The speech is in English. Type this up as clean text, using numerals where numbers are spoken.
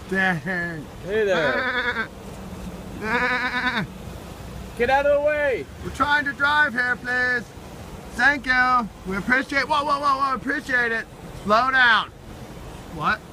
Dang. Hey there. Get out of the way. We're trying to drive here, please. Thank you. We appreciate, whoa, appreciate it. Slow down. What?